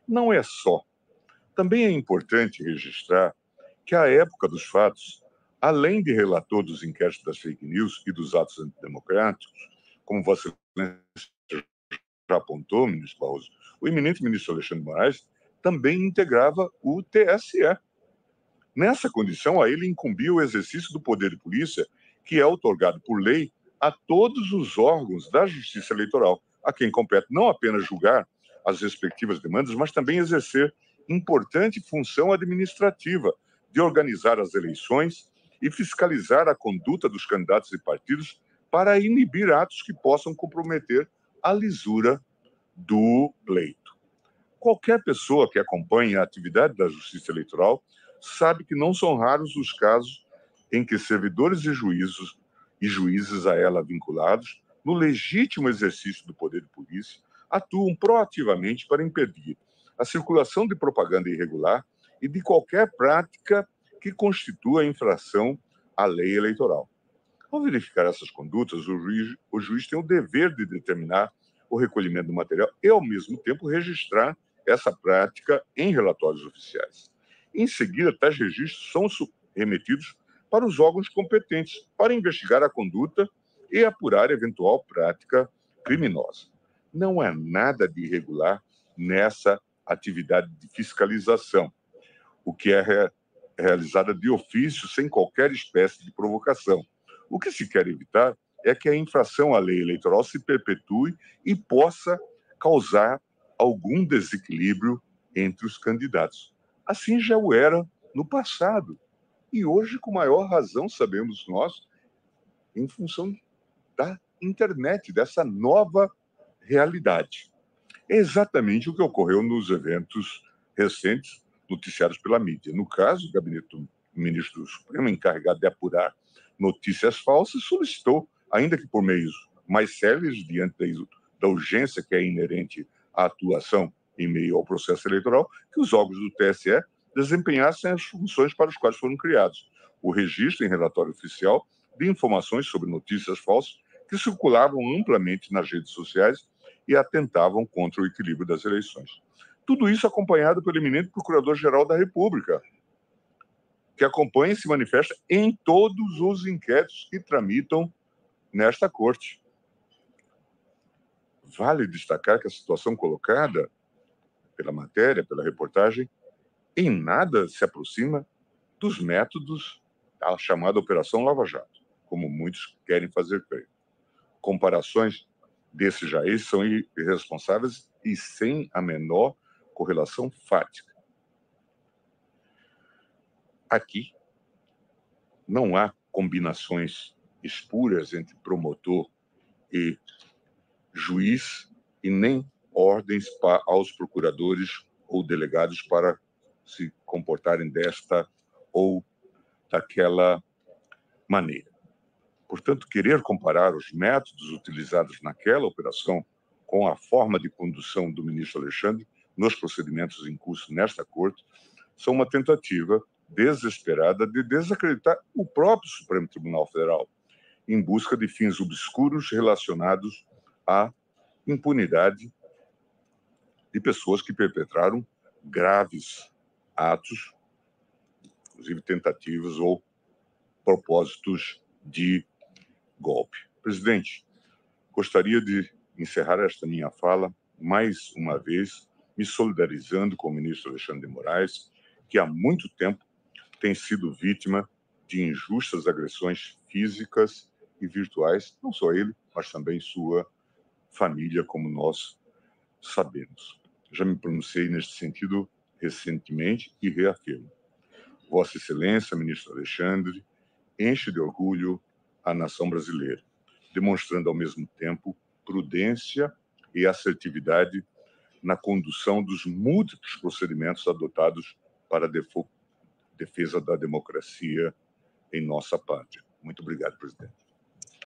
Não é só. Também é importante registrar que, à época dos fatos, além de relator dos inquéritos das fake news e dos atos antidemocráticos, como Vossa Excelência já apontou, ministro Barroso, o eminente ministro Alexandre de Moraes também integrava o TSE. Nessa condição, a ele incumbia o exercício do poder de polícia, que é outorgado por lei a todos os órgãos da Justiça Eleitoral, a quem compete não apenas julgar as respectivas demandas, mas também exercer importante função administrativa de organizar as eleições e fiscalizar a conduta dos candidatos e partidos para inibir atos que possam comprometer a lisura do pleito. Qualquer pessoa que acompanhe a atividade da Justiça Eleitoral sabe que não são raros os casos em que servidores e juízes a ela vinculados, no legítimo exercício do poder de polícia, atuam proativamente para impedir a circulação de propaganda irregular e de qualquer prática que constitua infração à lei eleitoral. Ao verificar essas condutas, o juiz tem o dever de determinar o recolhimento do material e, ao mesmo tempo, registrar essa prática em relatórios oficiais. Em seguida, tais registros são remetidos para os órgãos competentes para investigar a conduta e apurar eventual prática criminosa. Não há nada de irregular nessa atividade de fiscalização, o que é realizada de ofício, sem qualquer espécie de provocação. O que se quer evitar é que a infração à lei eleitoral se perpetue e possa causar algum desequilíbrio entre os candidatos. Assim já o era no passado. E hoje, com maior razão, sabemos nós, em função da internet, dessa nova realidade. É exatamente o que ocorreu nos eventos recentes noticiados pela mídia. No caso, o gabinete do ministro do Supremo, encarregado de apurar notícias falsas, solicitou, ainda que por meios mais céleres, diante da urgência que é inerente à atuação em meio ao processo eleitoral, que os órgãos do TSE desempenhassem as funções para as quais foram criados. O registro em relatório oficial de informações sobre notícias falsas que circulavam amplamente nas redes sociais e atentavam contra o equilíbrio das eleições. Tudo isso acompanhado pelo eminente Procurador-Geral da República, que acompanha e se manifesta em todos os inquéritos que tramitam nesta corte. Vale destacar que a situação colocada pela matéria, pela reportagem, em nada se aproxima dos métodos da chamada Operação Lava Jato, como muitos querem fazer crer. Comparações desses jaez são irresponsáveis e sem a menor correlação fática. Aqui não há combinações espúrias entre promotor e juiz e nem ordens aos procuradores ou delegados para se comportarem desta ou daquela maneira. Portanto, querer comparar os métodos utilizados naquela operação com a forma de condução do ministro Alexandre nos procedimentos em curso nesta corte são uma tentativa desesperada de desacreditar o próprio Supremo Tribunal Federal, em busca de fins obscuros relacionados à impunidade de pessoas que perpetraram graves atos, inclusive tentativas ou propósitos de golpe. Presidente, gostaria de encerrar esta minha fala, mais uma vez, me solidarizando com o ministro Alexandre de Moraes, que há muito tempo tem sido vítima de injustas agressões físicas e virtuais, não só ele, mas também sua família, como nós sabemos. Já me pronunciei neste sentido recentemente e reafirmo. Vossa Excelência, ministro Alexandre, enche de orgulho a nação brasileira, demonstrando ao mesmo tempo prudência e assertividade na condução dos múltiplos procedimentos adotados para a defesa da democracia em nossa pátria. Muito obrigado, presidente.